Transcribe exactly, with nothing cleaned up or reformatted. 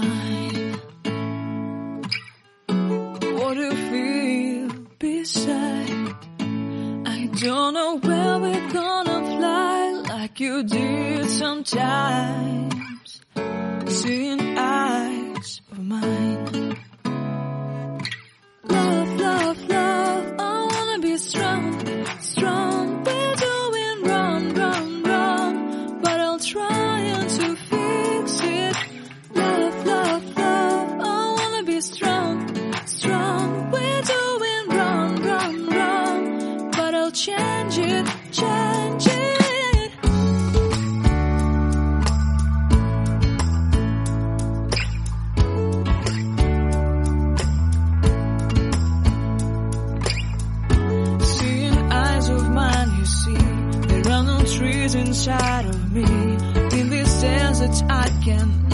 mine. What do you feel beside? I don't know where we're gonna fly like you did sometimes. Seeing eyes of mine. Love, love, love, I wanna be strong, strong. We're doing wrong, wrong, wrong, but I'll try to fix it. Love, love, love, I wanna be strong, strong. We're doing wrong, wrong, wrong, but I'll change it, change it. Trees inside of me, in this desert I can